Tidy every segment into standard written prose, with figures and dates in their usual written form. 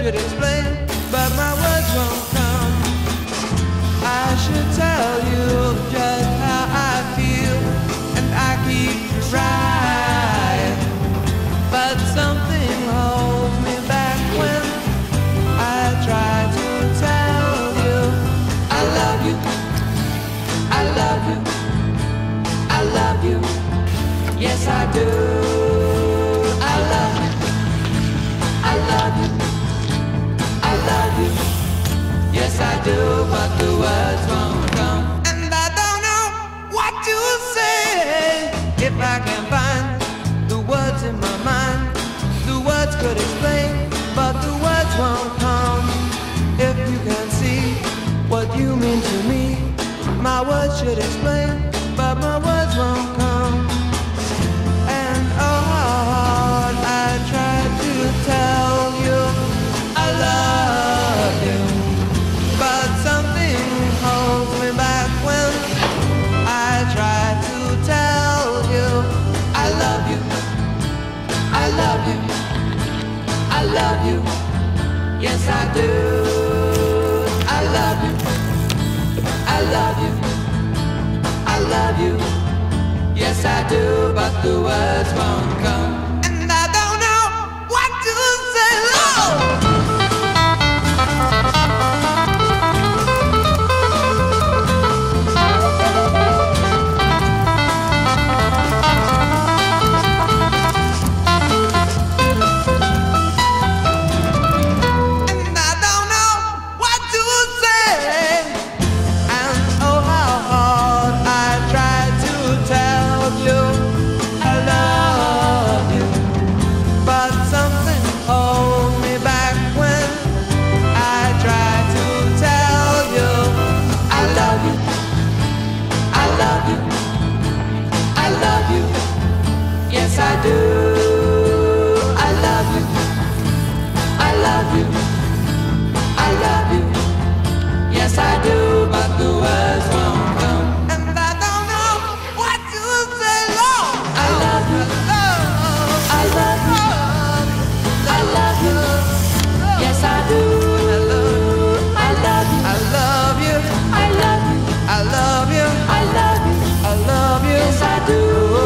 should explain, but my words won't come. I should tell you just how I feel, and I keep trying, but something holds me back when I try to tell you I love you, I love you, I love you, yes I do. I love you, I love you, I love you, yes I do, but the words won't come. And I don't know what to say. If I can find the words in my mind, the words could explain, but the words won't come. If you can see what you mean to me, my words should explain, but my words won't come. And oh, how hard I try to tell you I love you, but something holds me back when I try to tell you I love you, I love you, I love you, yes I do. I love you, I love you, I love you, yes I do, but the words won't come. And I don't know what to say, Lord. I do. I love you, I love you, I love you, yes I do, but the words won't come. And I don't know what to say, Lord. I love you, I love you, I love you, yes I do. I love you, I love you, I love you, I love you, I love you, I love you, yes I do.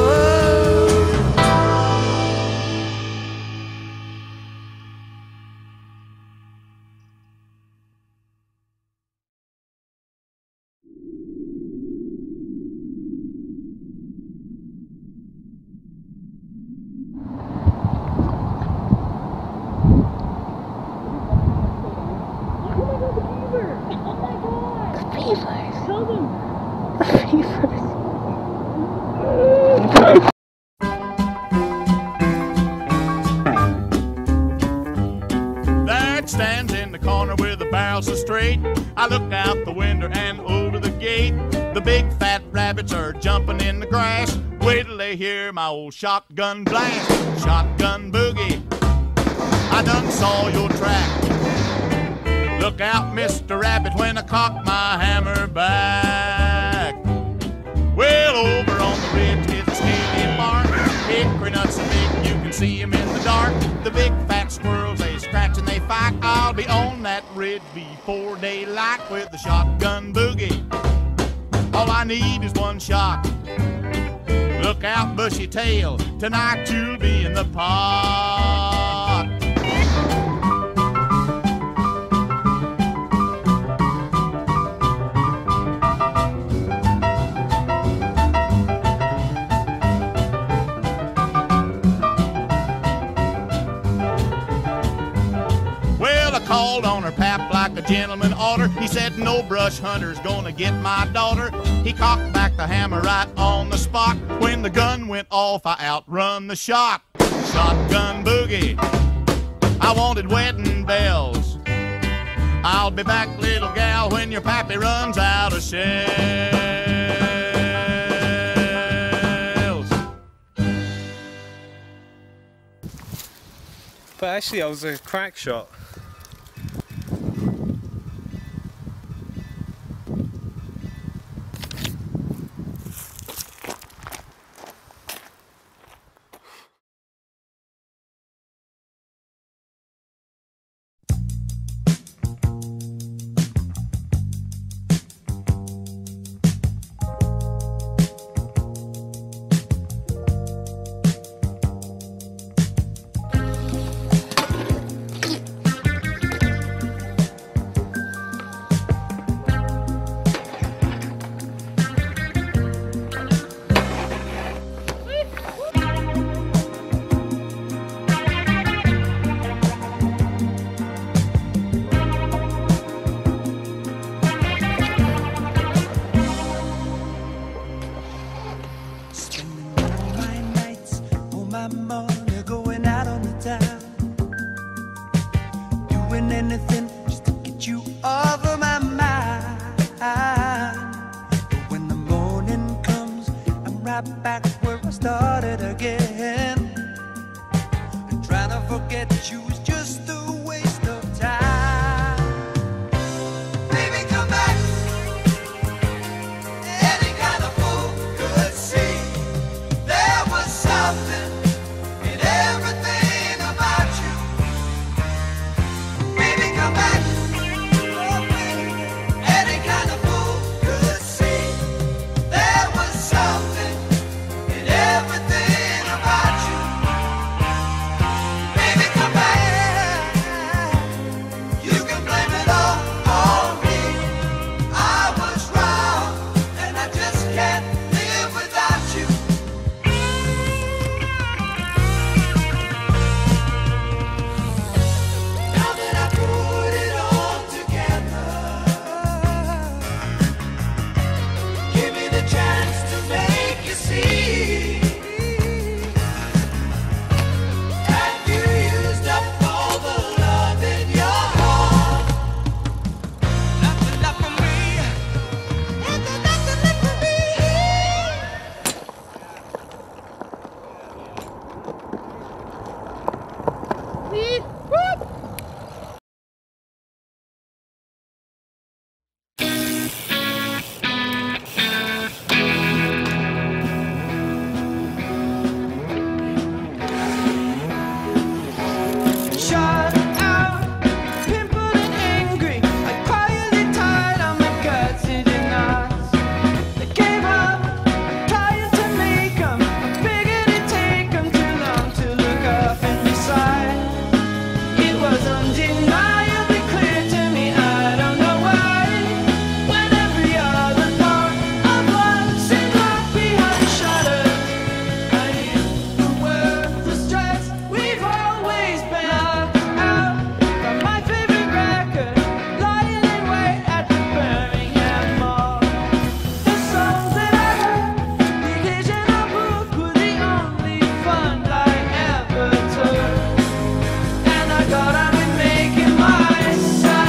That stands in the corner with the barrel so straight. I look out the window and over the gate. The big fat rabbits are jumping in the grass. Wait till they hear my old shotgun blast. Shotgun boogie, I done saw your track. Look out, Mr. Rabbit, when I cock my hammer back. Well, over on the ridge is a skinny barn. Hickory nuts so big you can see 'em in the dark. The big fat squirrels, they scratch and they fight. I'll be on that ridge before daylight with the shotgun boogie. All I need is one shot. Look out, bushy tail, tonight you'll be in the pot. Called on her pap like a gentleman oughter. He said no brush hunter's gonna get my daughter. He cocked back the hammer right on the spot. When the gun went off, I outrun the shot. Shotgun boogie, I wanted wedding bells. I'll be back, little gal, when your pappy runs out of shells. But actually I was a crack shot. my money going out on the town, doing anything just to get you off of my mind. But when the morning comes, I'm right back where I started again. And trying to forget you is just a waste of time. Baby, come back. Any kind of fool could see there was something in everything about you. Baby, come back. Any kind of fool could see there was something in everything about you. Baby, come back. You can blame it all on me. I was wrong, and I just can't live without you. Now that I put it all together, give me the chance to make you see. Have you used up all the love in your heart? Nothing left for me. Ain't there nothing left for me? Shut out, pimpled and angry. I quietly tied on my gut-sitting knots. I gave up, I'm trying to make 'em. I figured it'd take 'em too long to look up and beside. It was undeniably clear to me, I don't know why. When every other part of life seemed locked behind shutters, I knew the world was stressed. We've always been locked out from my favorite record, lying in wait at the Birmingham Mall. The songs that I heard, the occasional book were the only fun I ever took. And I thought I'd be making myself.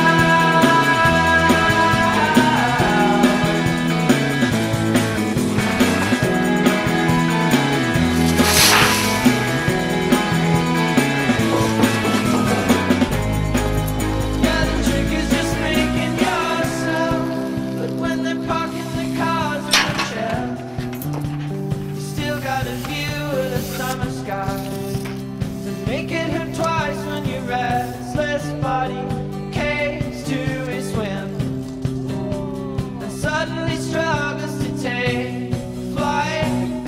Yeah, the trick is just making yourself. But when they're parking the cars on the shelf, you still got a view of the summer sky to make it hurt twice when your restless body caves to a swim and suddenly struggles to take flight.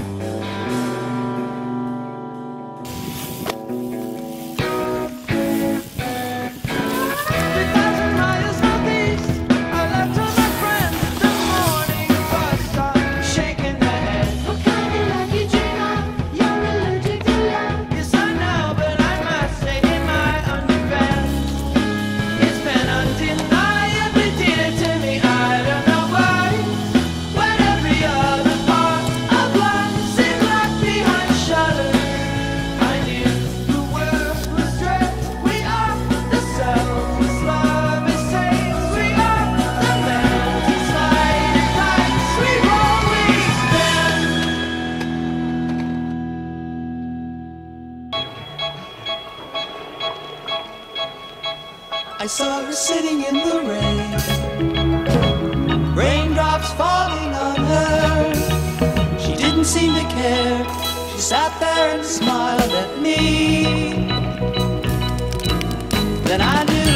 3,000 miles northeast, I left all my friends at the morning bus stop, shaking their heads. What kind of lucky dream of? You're allergic to love. Yes, I know, but I must say in my underpants, it's been undeniably dear to me. I don't know why. When every other part of life seemed locked behind shutters, I knew the world was dressed. We are the selfless lovers saints. We are the melting sliding lights. We've always been. I saw her sitting in the rain, raindrops falling on her. She didn't seem to care. She sat there and smiled at me. Then I knew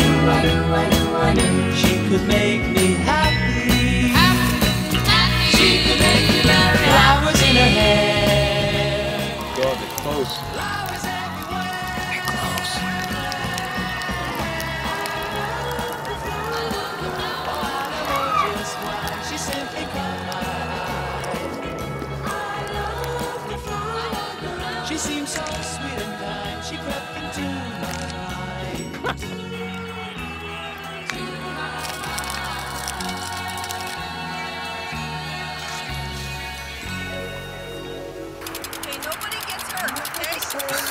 she could make me happy. She could make me marry. Flowers in her hair. God, they're close. Flowers everywhere. They're close. Just why she simply caught my eye. She seemed so sweet and kind. She crept into my life. Okay, nobody gets hurt, okay?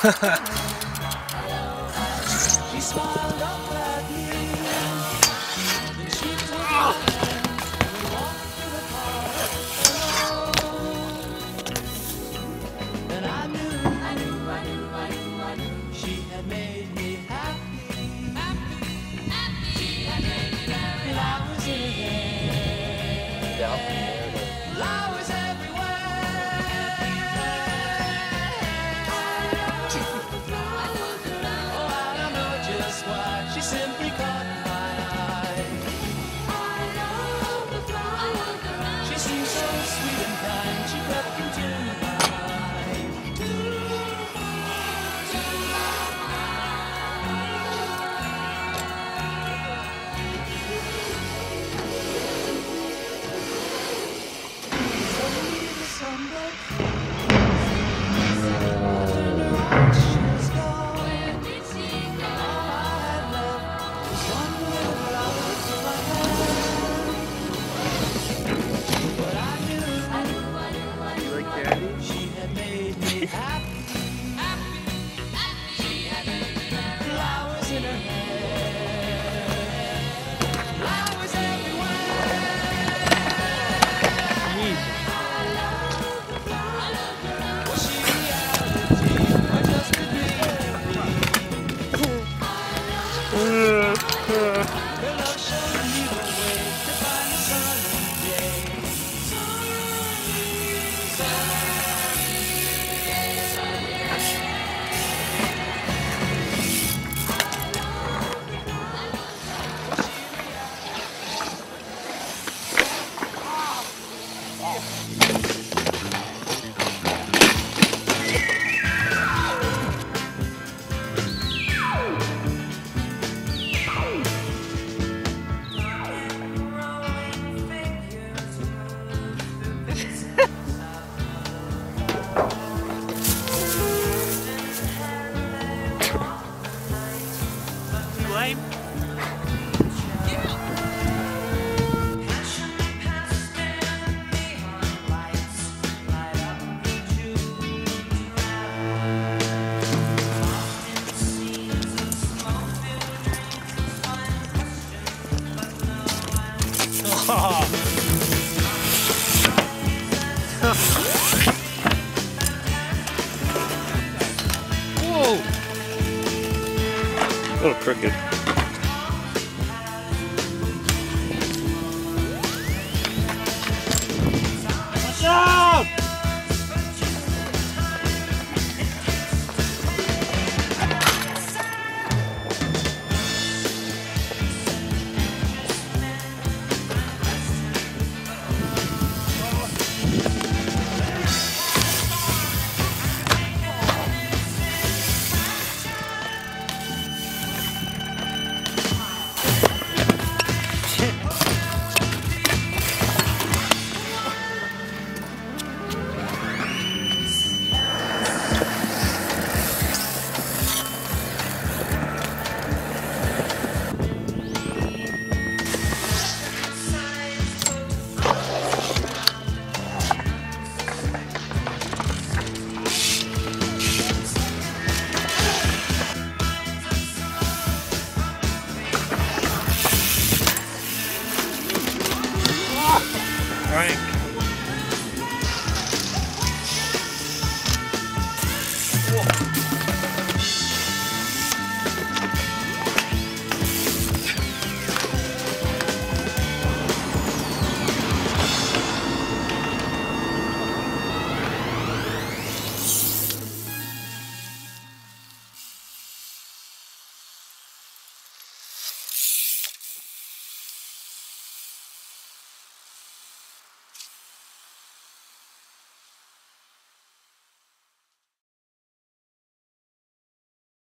She smiled up at me. Then she took my hand and we walked to the park alone. And I knew she had made me happy. She had made me happy. And I was in her head. Flowers everywhere. Oh, I don't know just why. She simply caught my eye. She seemed so sweet and kind. She crept into my mind. Suddenly the sun broke through. She was gone. All I had left was one little flower in my hand. But I knew You like candy? she had made me happy. Flowers in her hair. Flowers everywhere. Was she reality or just a dream? Her love showed me the way to find the sunny day. Lame. Whoa! A little crooked.